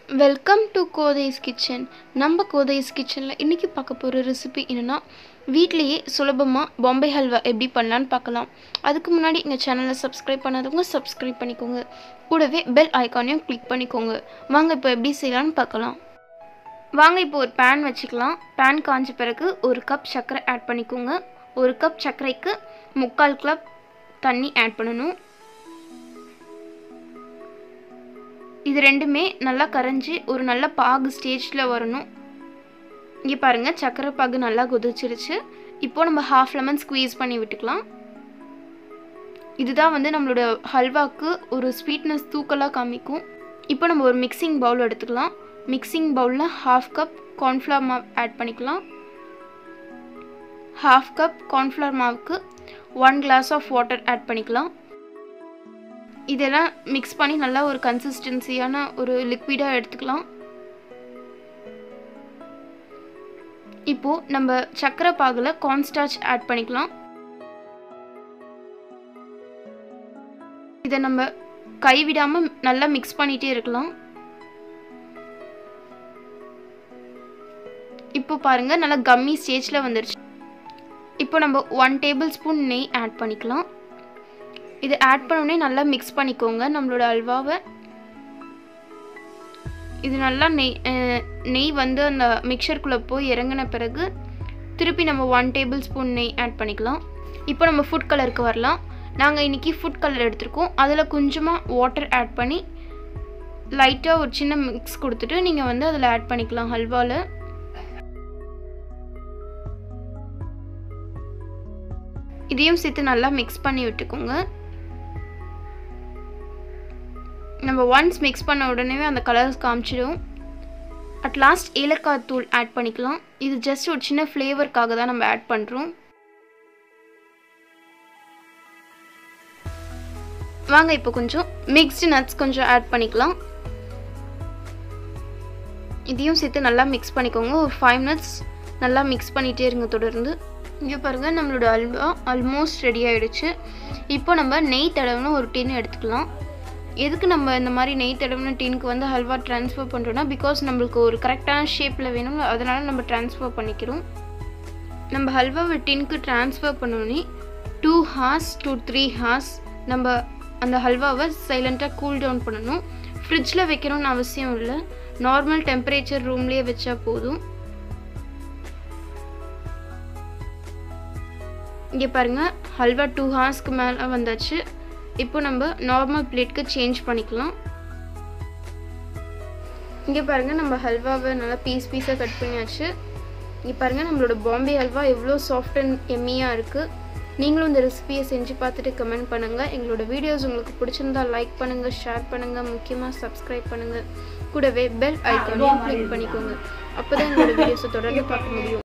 Welcome to Kothai's kitchen. நம்ம கோதைஸ் கிச்சனில் இன்றைக்கி பார்க்க போகிற ரெசிபி என்னென்னா, வீட்லேயே சுலபமாக பாம்பே ஹல்வா எப்படி பண்ணலான்னு பார்க்கலாம். அதுக்கு முன்னாடி எங்கள் சேனலை சப்ஸ்கிரைப் பண்ணாதவங்க சப்ஸ்கிரைப் பண்ணிக்கோங்க. கூடவே பெல் ஐக்கானையும் கிளிக் பண்ணிக்கோங்க. வாங்க இப்போ எப்படி செய்யலான்னு பார்க்கலாம். வாங்க இப்போ ஒரு பேன் வச்சுக்கலாம். பேன் காஞ்ச பிறகு 1 கப் சர்க்கரை ஆட் பண்ணிக்கோங்க. 1 கப் சர்க்கரைக்கு 3/4 கப் தண்ணி ஆட் பண்ணணும். இது ரெண்டுமே நல்லா கரைஞ்சி ஒரு நல்ல பாகு ஸ்டேஜில் வரணும். இங்கே பாருங்கள், சக்கரை பாகு நல்லா கொதிச்சிருச்சு. இப்போது நம்ம 1/2 லெமன் ஸ்குவீஸ் பண்ணி விட்டுக்கலாம். இதுதான் நம்மளோட ஹல்வாக்கு ஒரு ஸ்வீட்னஸ் தூக்கலாக காமிக்கும். இப்போ நம்ம ஒரு மிக்சிங் பவுல் எடுத்துக்கலாம். மிக்சிங் பவுலில் 1/2 கப் கார்ன்ஃப்ளவர் மாவு ஆட் பண்ணிக்கலாம். 1/2 கப் கார்ன்ஃப்ளவர் மாவுக்கு 1 கிளாஸ் ஆஃப் வாட்டர் ஆட் பண்ணிக்கலாம். இதெல்லாம் மிக்ஸ் பண்ணி நல்லா ஒரு கன்சிஸ்டன்சியான ஒரு லிக்விடாக எடுத்துக்கலாம். இப்போது நம்ம சக்கரை பாகில் கார்ன்ஸ்டார்ச் ஆட் பண்ணிக்கலாம். இதை நம்ம கைவிடாமல் நல்லா மிக்ஸ் பண்ணிகிட்டே இருக்கலாம். இப்போ பாருங்கள், நல்லா கம்மி ஸ்டேஜில் வந்துருச்சு. இப்போ நம்ம 1 டேபிள் ஸ்பூன் நெய் ஆட் பண்ணிக்கலாம். இது ஆட் பண்ணோடனே நல்லா மிக்ஸ் பண்ணிக்கோங்க நம்மளோட அல்வாவை. இது நல்லா நெய் அந்த மிக்சருக்குள்ளே போய் இறங்கின பிறகு திருப்பி நம்ம 1 டேபிள் ஸ்பூன் நெய் ஆட் பண்ணிக்கலாம். இப்போ நம்ம ஃபுட் கலருக்கு வரலாம். நாங்கள் இன்றைக்கி ஃபுட் கலர் எடுத்துருக்கோம். அதில் கொஞ்சமாக வாட்டர் ஆட் பண்ணி லைட்டாக ஒரு சின்ன மிக்ஸ் கொடுத்துட்டு நீங்கள் அதில் ஆட் பண்ணிக்கலாம் ஹல்வாவில். இதையும் சேர்த்து நல்லா மிக்ஸ் பண்ணி விட்டுக்கோங்க. நம்ம ஒன்ஸ் மிக்ஸ் பண்ண உடனே அந்த கலர்ஸ் காமிச்சிடும். அட் லாஸ்ட் ஏலக்காய் தூள் ஆட் பண்ணிக்கலாம். இது ஜஸ்ட் ஒரு சின்ன ஃப்ளேவருக்காக தான் நம்ம ஆட் பண்ணுறோம். வாங்க இப்போ கொஞ்சம் மிக்ஸ்டு நட்ஸ் கொஞ்சம் ஆட் பண்ணிக்கலாம். இதையும் சேர்த்து நல்லா மிக்ஸ் பண்ணிக்கோங்க. ஒரு 5 மினிட்ஸ் நல்லா மிக்ஸ் பண்ணிகிட்டே இருங்க தொடர்ந்து. இங்கே பாருங்கள், நம்மளோட அல்வா ஆல்மோஸ்ட் ரெடி ஆகிடுச்சு. இப்போ நம்ம நெய் தடவின ஒரு டின் எடுத்துக்கலாம். எதுக்கு நம்ம இந்த மாதிரி நெய் தடவின டின்னுக்கு ஹல்வா ட்ரான்ஸ்ஃபர் பண்ணுறோன்னா, பிகாஸ் நம்மளுக்கு ஒரு கரெக்டான ஷேப்பில் வேணும், அதனால் நம்ம ட்ரான்ஸ்ஃபர் பண்ணிக்கிறோம். நம்ம ஹல்வாவை டின்னுக்கு ட்ரான்ஸ்ஃபர் பண்ணோன்னே 2 hours to 3 hours நம்ம அந்த ஹல்வாவை சைலண்ட்டாக கூல் டவுன் பண்ணணும். ஃப்ரிட்ஜில் வைக்கணும்னு அவசியம் இல்லை. நார்மல் டெம்பரேச்சர் ரூம்லேயே வச்சா போதும். இங்கே பாருங்கள், ஹல்வா 2 ஹவர்ஸ்க்கு மேலே வந்தாச்சு. இப்போ நம்ம நார்மல் பிளேட்க்கு சேஞ்ச் பண்ணிக்கலாம். இங்கே பாருங்கள், நம்ம ஹல்வாவை நல்லா பீஸாக கட் பண்ணியாச்சு. இங்கே பாருங்கள், நம்மளோட பாம்பே ஹல்வா எவ்வளோ சாஃப்ட் அண்ட் எம்மியாக இருக்குது. நீங்களும் இந்த ரெசிபியை செஞ்சு பார்த்துட்டு கமெண்ட் பண்ணுங்கள். எங்களோட வீடியோஸ் உங்களுக்கு பிடிச்சிருந்தால் லைக் பண்ணுங்கள், ஷேர் பண்ணுங்கள், முக்கியமாக சப்ஸ்கிரைப் பண்ணுங்கள். கூடவே பெல் ஐக்கானையும் கிளிக் பண்ணிக்கோங்க. அப்போ தான் எங்களோட வீடியோஸை தொடர்ந்து பார்க்க முடியும்.